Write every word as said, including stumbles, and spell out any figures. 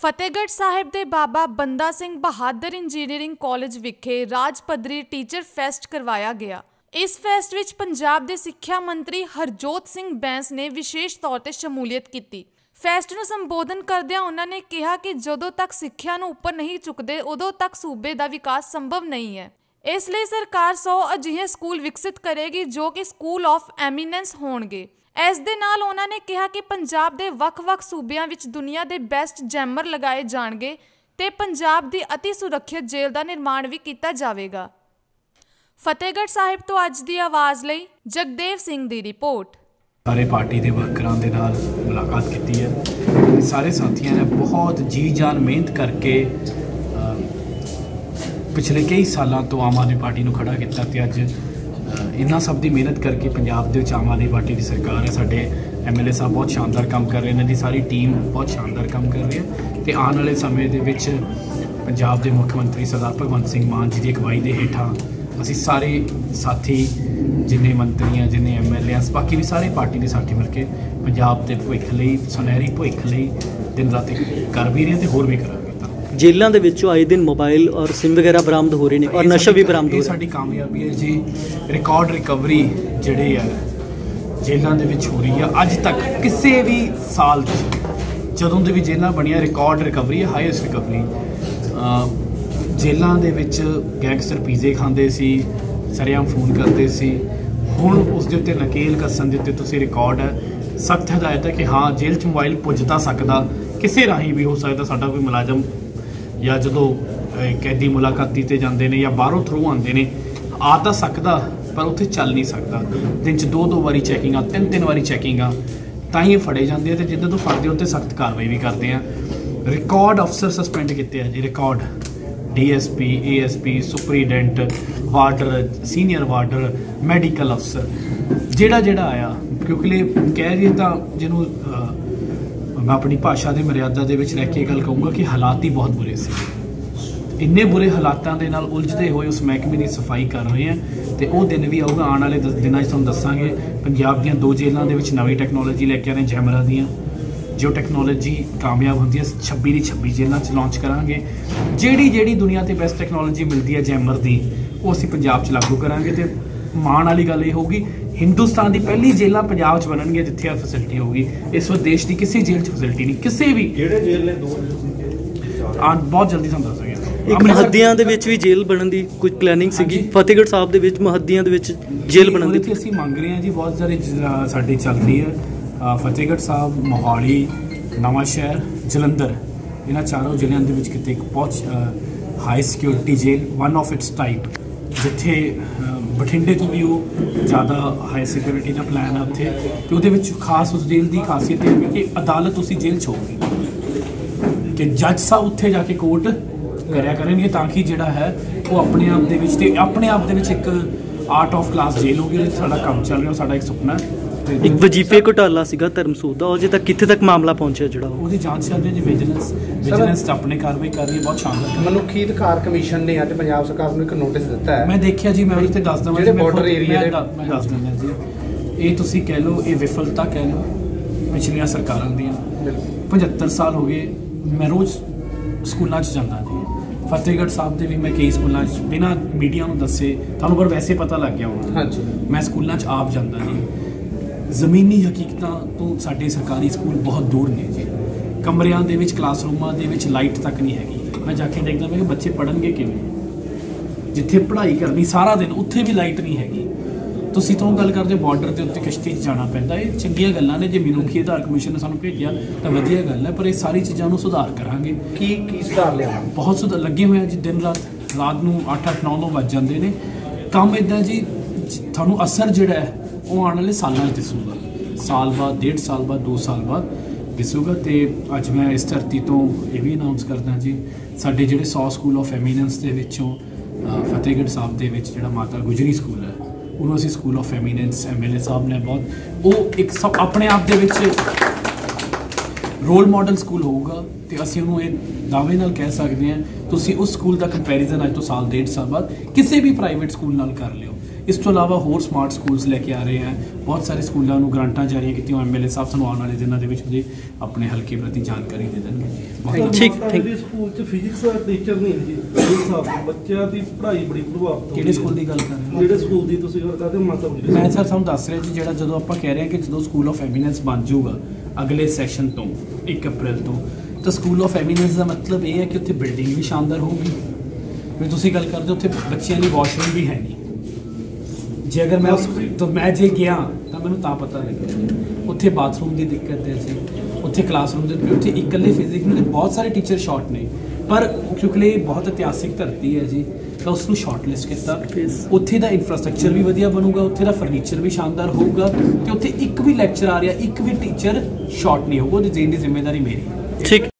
ਫਤਿਹਗੜ੍ਹ ਸਾਹਿਬ ਦੇ ਬਾਬਾ ਬੰਦਾ Singh Bahadur engineering college ਵਿਖੇ ਰਾਜ ਪੱਧਰੀ ਟੀਚਰ ਫੈਸਟ ਕਰਵਾਇਆ ਗਿਆ। ਇਸ ਫੈਸਟ ਵਿੱਚ ਪੰਜਾਬ ਦੇ ਸਿੱਖਿਆ ਮੰਤਰੀ ਹਰਜੋਤ ਸਿੰਘ ਬੈਂਸ ਨੇ ਵਿਸ਼ੇਸ਼ ਤੌਰ ਤੇ ਸ਼ਮੂਲੀਅਤ ਕੀਤੀ। ਫੈਸਟ ਨੂੰ ਸੰਬੋਧਨ ਕਰਦਿਆਂ ਉਹਨਾਂ ਨੇ ਕਿਹਾ ਕਿ ਜਦੋਂ ਤੱਕ ਸਿੱਖਿਆ ਨੂੰ ਉੱਪਰ ਨਹੀਂ ਚੁੱਕਦੇ ਉਦੋਂ ਤੱਕ ਸੂਬੇ ਦਾ ਵਿਕਾਸ ਸੰਭਵ ਨਹੀਂ ਹੈ। ਇਸ ਲਈ ਸਰਕਾਰ ਸੌ ਅਜਿਹੇ ਸਕੂਲ ਵਿਕਸਿਤ ਕਰੇਗੀ ਜੋ ਕਿ ਸਕੂਲ ਆਫ ਐਮੀਨੈਂਸ ਹੋਣਗੇ। ਇਸ ਦੇ ਨਾਲ ਉਹਨਾਂ ਨੇ ਕਿਹਾ ਕਿ ਪੰਜਾਬ ਦੇ ਵੱਖ-ਵੱਖ ਸੂਬਿਆਂ ਵਿੱਚ ਦੁਨੀਆ ਦੇ ਬੈਸਟ ਜੈਮਰ ਲਗਾਏ ਜਾਣਗੇ ਤੇ ਪੰਜਾਬ ਦੀ ਅਤੀ ਸੁਰੱਖਿਅਤ ਜੇਲ੍ਹ ਦਾ ਨਿਰਮਾਣ ਵੀ ਕੀਤਾ ਜਾਵੇਗਾ। ਫਤਿਹਗੜ੍ਹ ਸਾਹਿਬ ਤੋਂ ਅੱਜ ਦੀ ਆਵਾਜ਼ ਲਈ ਜਗਦੇਵ ਸਿੰਘ ਦੀ ਰਿਪੋर्ट। सारे पार्टी के वर्करां दे नाल मुलाकात की है। सारे साथियों ने बहुत जी जान मेहनत करके पिछले कई सालों तो आम आदमी पार्टी को खड़ा किया ते अज इन्ना सब की मेहनत करके पंजाब दे विच आम आदमी पार्टी की सरकार है। साडे एम एल ए साहब बहुत शानदार काम कर रहे हैं, इन्हां दी सारी टीम बहुत शानदार काम कर रही है ते आने वाले समय दे विच पंजाब के मुख्यमंत्री सरदार भगवंत सिंह मान जी की अगवाई के हेठां असी सारे साथी जिन्ने मंत्री हैं जिन्ने एम एल ए बाकी भी सारे पार्टी के साथी मिलकर पंजाब के भविख लई सुनहरी भविख लई दिन रात कर भी रहे हैं होर भी करांगे। जेलों के विचों आए दिन मोबाइल और सिम वगैरह बरामद हो रहे हैं और नशा भी बरामद हो रहा है। साडी कामयाबी है जी, रिकॉर्ड रिकवरी जिहड़ी है जेलों के विच हो रही है। अज तक किसी भी साल जदों दी भी जेलां बणियां रिकॉर्ड रिकवरी है, हाईएस्ट रिकवरी। जेलों के विच गैंगस्टर पीजे खाते सी, सरेआम फोन करते सी, हुण उस दे उत्ते नकेल कसन दे उत्ते तुसीं रिकॉर्ड है। सख्त हदायत है कि हाँ जेल च मोबाइल पुज तां सकदा, किसी राही भी हो सकता। साडा कोई मुलाजम या जदों कैदी मुलाकाती ते जांदे ने या बाहरों थ्रू आंदे ने आ तां सकदा पर उत्थे चल नहीं सकदा। दिन च दो दो बारी चैकिंग, तीन तीन बारी चैकिंग तां ही फड़े जांदे ते जिद्दां तो फड़दे उत्ते सख्त कार्रवाई भी करते हैं। रिकॉर्ड अफसर सस्पेंड किते हैं जी, record D S P A S P superintendent warder senior warder medical अफसर जेड़ा जेड़ा आया, क्योंकि कह रही तो जिन्हों मैं अपनी भाषा की मर्यादा के रह के गल कहूँगा कि हालात ही बहुत बुरे से इन्ने बुरे हालातों के नाल उलझते हुए उस महकमे की सफाई कर रहे हैं तो वह दिन भी आऊगा आने वाले दिनों तुहानूं दसांगे। पंजाब दीयां दो जेलों के नवी टैक्नोलॉजी लैके आने जैमरा दियां जो टैक्नोलॉजी कामयाब होती है छब्बी की छब्बी जेलों च लॉन्च करांगे। जिहड़ी जिहड़ी दुनिया ते बेस्ट टैक्नोलॉजी मिलती है जैमर की वो असीं पंजाब च लागू करांगे ते माण वाली गल ये होगी हिंदुस्तान की पहली जेलां पंजाब च बनणगीआं जिथे आ फैसिलिटी होगी। इस वक्त देश की किसी जेल च फैसिलिटी नहीं, किसी भी जेल ने दो बहुत जल्दी तुहानूं दसांगे। एक महदियां दे विच भी जेल बनन दी कोई प्लानिंग सीगी फतेहगढ़ साहब दे विच महदियां दे विच जेल बनन दी असीं मंग रहे हैं जी, बहुत सारी साडी चल रही है। फतेहगढ़ साहब, मोहाली, नवां शहर, जलंधर इन्हां चारों जिलों के विच किते एक बहुत high security jail one of its type जिथे बठिंडे तो भी वो ज़्यादा हाई सिक्योरिटी का प्लान है उत्थे तो उहदे विच खास उस जेल की खासियत है कि अदालत उसी जेल च होगी कि जज साहब उत्थे जाके कोर्ट करया करेंगे ताकि जिहड़ा है वो अपने आप दे विच ते अपने आप दे विच एक आर्ट ऑफ क्लास जेल होगी। साडा काम चल रहा, साडा एक सुपना है। एक वजीफे घोटाला सीगा धर्मसूद दा, अजे तक कित्थे तक मामला पहुंचा जिहड़ा ਉਹਦੀ ਜਾਂਚ ਚੱਲ ਰਹੀ ਹੈ। ਵਿਜੀਲੈਂਸ ਵਿਜੀਲੈਂਸ ਆਪਣੀ ਕਾਰਵਾਈ ਕਰ ਰਹੀ ਹੈ, ਬਹੁਤ ਸ਼ਾਨਦਾਰ। ਮਨੁੱਖੀ ਅਧਿਕਾਰ ਕਮਿਸ਼ਨ ਨੇ ਅੱਜ ਪੰਜਾਬ ਸਰਕਾਰ ਨੂੰ ਇੱਕ ਨੋਟਿਸ ਦਿੱਤਾ ਹੈ। ਮੈਂ ਦੇਖਿਆ ਜੀ, ਮੈਂ ਉਹਦੇ ਤੇ ਦੱਸ ਦਵਾਂ ਜਿਹੜੇ ਬਾਰਡਰ ਏਰੀਆ ਦੇ ਮੈਂ ਦੱਸ ਦਿੰਦਾ ਜੀ। ਇਹ ਤੁਸੀਂ ਕਹਿ ਲਓ ਇਹ ਵਿਫਲਤਾ ਕਹਿ ਲਓ ਪਿਛਲੀਆਂ ਸਰਕਾਰਾਂ ਦੀਆਂ। ਪਝੱਤਰ ਸਾਲ ਹੋ ਗਏ ਮੈਂ ਰੋਜ਼ ਸਕੂਲਾਂ 'ਚ ਜਾਂਦਾ ਜੀ। ਫਤਿਹਗੜ੍ਹ ਸਾਹਿਬ ਦੇ ਵੀ ਮੈਂ ਕਈ ਸਕੂਲਾਂ 'ਚ ਬਿਨਾਂ ਮੀਡੀਆ ਨੂੰ ਦੱਸੇ ਤੁਹਾਨੂੰ ਪਰ ਵੈਸੇ ਪਤਾ ਲੱਗ ਗਿਆ ਹੋਣਾ। ਹਾਂਜੀ ਮੈਂ ਸਕੂਲਾਂ 'ਚ ਆਪ ਜਾਂਦਾ ਜੀ। ਜ਼ਮੀਨੀ ਹਕੀਕਤਾਂ ਤੋਂ ਸਾਡੇ ਸਰਕਾਰੀ ਸਕੂਲ ਬਹੁਤ ਦੂਰ ਨੇ ਜੀ। ਕਮਰਿਆਂ ਦੇ ਵਿੱਚ ਕਲਾਸਰੂਮਾਂ ਦੇ ਵਿੱਚ ਲਾਈਟ ਤੱਕ ਨਹੀਂ ਹੈਗੀ। ਮੈਂ ਜਾ ਕੇ ਦੇਖਦਾ ਮੈਂ ਕਿ ਬੱਚੇ ਪੜ੍ਹਨਗੇ ਕਿਵੇਂ, ਜਿੱਥੇ ਪੜ੍ਹਾਈ ਕਰਨੀ ਸਾਰਾ ਦਿਨ ਉੱਥੇ ਵੀ ਲਾਈਟ ਨਹੀਂ ਹੈਗੀ। ਤੁਸੀਂ ਤੋਂ ਗੱਲ ਕਰਦੇ ਬਾਰਡਰ ਦੇ ਉੱਤੇ ਕਿਸ਼ਤੀ 'ਚ ਜਾਣਾ ਪੈਂਦਾ। ਇਹ ਚੰਗੀਆਂ ਗੱਲਾਂ ਨੇ, ਜੇ ਮਨੁੱਖੀ ਆਧਾਰ ਕਮਿਸ਼ਨ ਨੇ ਸਾਨੂੰ ਭੇਜਿਆ ਤਾਂ ਵਧੀਆ ਗੱਲ ਹੈ, ਪਰ ਇਹ ਸਾਰੀ ਚੀਜ਼ਾਂ ਨੂੰ ਸੁਧਾਰ ਕਰਾਂਗੇ। ਕੀ ਕੀ ਸੁਧਾਰ ਲਿਆ? ਬਹੁਤ ਸੁਧਾਰ ਲੱਗੇ ਹੋਏ ਆ ਜੀ। ਦਿਨ ਰਾਤ ਰਾਤ ਨੂੰ ਅੱਠ ਅੱਠ ਨੌ ਨੌ ਵੱਜ ਜਾਂਦੇ ਨੇ। ਕੰਮ ਇੱਦਾਂ ਜੀ ਤੁਹਾਨੂੰ ਅਸਰ ਜਿਹੜਾ ਹੈ ਉਹ ਆਉਣ ਵਾਲੇ ਸਾਲਾਂ 'ਚ ਦਿਸੂਗਾ, ਸਾਲ ਬਾਅਦ, ਡੇਢ ਸਾਲ ਬਾਅਦ, ਦੋ ਸਾਲ ਬਾਅਦ ਦਿਸੂਗਾ। ਤੇ ਅੱਜ ਮੈਂ ਇਸ ਧਰਤੀ ਤੋਂ ਇਹ ਵੀ ਅਨਾਉਂਸ ਕਰਦਾ ਜੀ ਸਾਡੇ ਜਿਹੜੇ ਸੌ ਸਕੂਲ ਆਫ ਐਮੀਨੈਂਸ ਦੇ ਵਿੱਚੋਂ ਫਤਿਹਗੜ੍ਹ ਸਾਹਿਬ ਦੇ ਵਿੱਚ ਜਿਹੜਾ ਮਾਤਾ ਗੁਜਰੀ ਸਕੂਲ ਹੈ ਉਹਨੂੰ ਅਸੀਂ school of eminence M L A sahib ਨੇ ਬਹੁਤ ਉਹ ਇੱਕ ਸਭ ਆਪਣੇ ਆਪ ਦੇ ਵਿੱਚ ਰੋਲ ਮਾਡਲ ਸਕੂਲ ਹੋਊਗਾ ਤੇ ਅਸੀਂ ਉਹਨੂੰ ਇਹ ਦਾਅਵੇ ਨਾਲ ਕਹਿ ਸਕਦੇ ਹਾਂ ਤੁਸੀਂ ਉਸ ਸਕੂਲ ਦਾ ਕੰਪੈਰੀਜ਼ਨ ਅੱਜ ਤੋਂ ਸਾਲ ਡੇਢ ਸਾਲ ਬਾਅਦ ਕਿਸੇ ਵੀ ਪ੍ਰਾਈਵੇਟ ਸਕੂਲ ਨਾਲ ਕਰ ਲਿਓ। ਇਸ ਤੋਂ ਇਲਾਵਾ ਹੋਰ ਸਮਾਰਟ ਸਕੂਲਸ ਲੈ ਕੇ ਆ ਰਹੇ ਹਾਂ। ਬਹੁਤ ਸਾਰੇ ਸਕੂਲਾਂ ਨੂੰ ਗ੍ਰਾਂਟਾਂ ਜਾਰੀਆਂ ਕੀਤੀਆਂ। ਐਮ ਐਲ ਏ ਸਾਹਿਬ ਸਾਨੂੰ ਆਉਣ ਵਾਲੇ ਦਿਨਾਂ ਦੇ ਵਿੱਚ ਉਹਦੇ ਆਪਣੇ ਹਲਕੇ ਪ੍ਰਤੀ ਜਾਣਕਾਰੀ ਦੇ ਦੇਣਗੇ ਜੀ। ਬਹੁਤ ਠੀਕ ਠੀਕ ਜੀ ਸਕੂਲ 'ਚ ਫਿਜ਼ਿਕਸ ਦਾ ਟੀਚਰ ਨਹੀਂ ਜੀ ਇਸ ਹਿਸਾਬ ਨਾਲ ਬੱਚਿਆਂ ਦੀ ਪੜ੍ਹਾਈ ਬੜੀ ਪ੍ਰਭਾਵਿਤ ਹੁੰਦੀ ਕਿਹੜੇ ਸਕੂਲ ਦੀ ਗੱਲ ਕਰ ਰਹੇ ਹੋ? ਜਿਹੜੇ ਸਕੂਲ ਦੀ ਤੁਸੀਂ ਗੱਲ ਕਰਦੇ ਹੋ ਮਤਲਬ ਜੀ ਮੈਂ ਸਰ ਤੁਹਾਨੂੰ ਦੱਸ ਰਿਹਾ ਜੀ, ਜਿਹੜਾ ਜਦੋਂ ਆਪਾਂ ਕਹਿ ਰਹੇ ਹਾਂ ਕਿ ਜਦੋਂ ਸਕੂਲ ਆਫ ਐਮੀਨੈਂਸ ਬਣ ਜਾਊਗਾ ਅਗਲੇ ਸੈਸ਼ਨ ਤੋਂ ਇੱਕ ਅਪ੍ਰੈਲ ਤੋਂ, ਤਾਂ ਸਕੂਲ ਆਫ ਐਮੀਨੈਂਸ ਦਾ ਮਤਲਬ ਇਹ ਹੈ ਕਿ ਉੱਥੇ ਬਿਲਡਿੰਗ ਵੀ ਸ਼ਾਨਦਾਰ ਹੋਊਗੀ। ਵੀ ਤੁਸੀਂ ਗੱਲ ਕਰਦੇ ਹੋ ਉੱਥੇ ਬੱਚਿਆਂ ਲਈ ਵਾਸ਼ਰੂਮ ਵੀ ਹੈ ਨਹੀਂ। ਜੇ ਅਗਰ ਮੈਂ ਤਾਂ ਮੈਂ ਜੇ ਗਿਆ ਤਾਂ ਮੈਨੂੰ ਤਾਂ ਪਤਾ ਲੱਗਿਆ ਉੱਥੇ ਬਾਥਰੂਮ ਦੀ ਦਿੱਕਤ ਹੈ ਸੀ, ਉੱਥੇ ਕਲਾਸਰੂਮ ਦੇ ਉੱਤੇ ਇਕੱਲੇ ਫਿਜ਼ਿਕਸ ਨੂੰ ਬਹੁਤ ਸਾਰੇ ਟੀਚਰ ਸ਼ਾਰਟ ਨੇ, ਪਰ ਕਿਉਂਕਿ ਇਹ ਬਹੁਤ ਇਤਿਹਾਸਿਕ ਧਰਤੀ ਹੈ ਜੀ ਤਾਂ ਉਸ ਨੂੰ ਸ਼ਾਰਟਲਿਸਟ ਕੀਤਾ। ਉੱਥੇ ਦਾ ਇਨਫਰਾਸਟ੍ਰਕਚਰ ਵੀ ਵਧੀਆ ਬਣੂਗਾ, ਉੱਥੇ ਦਾ ਫਰਨੀਚਰ ਵੀ ਸ਼ਾਨਦਾਰ ਹੋਊਗਾ ਤੇ ਉੱਥੇ ਇੱਕ ਵੀ ਲੈਕਚਰ ਆ ਰਿਹਾ, ਇੱਕ ਵੀ ਟੀਚਰ ਸ਼ਾਰਟ ਨਹੀਂ ਹੋਊਗਾ। ਉਹਦੀ ਦੇਣ ਦੀ ਜ਼ਿੰਮੇਵਾਰੀ ਮੇਰੀ ਹੈ। ਠੀਕ